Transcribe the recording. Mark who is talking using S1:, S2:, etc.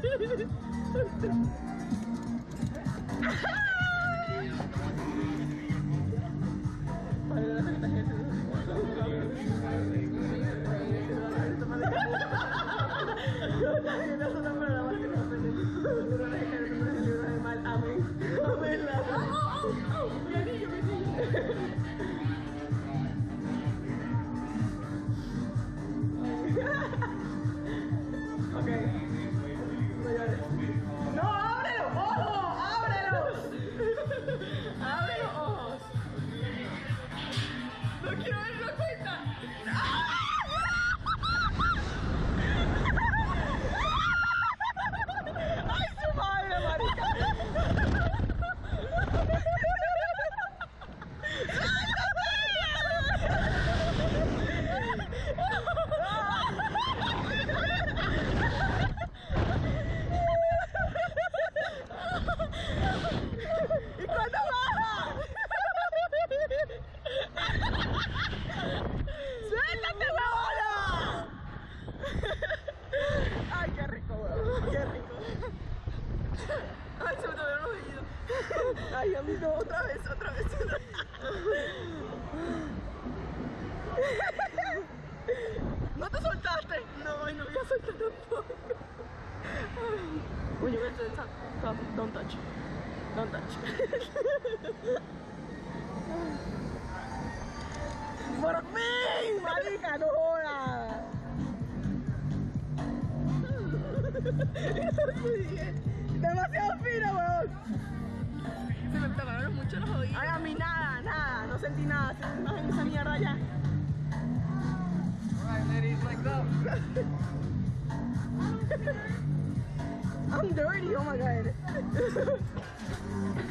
S1: Ay, amigo, otra vez. ¿No te soltaste? No, no voy a soltar tampoco. When you get to the top, don't touch. Don't touch. ¡Por fin! ¡Marica, no jodas! Demasiado fino, weón. Se me tocaron mucho los oídos. Ay, a mí nada, no sentí nada. Sentí más en esa mierda ya.
S2: Alright, ladies, legs up.
S1: I'm dirty, oh my god.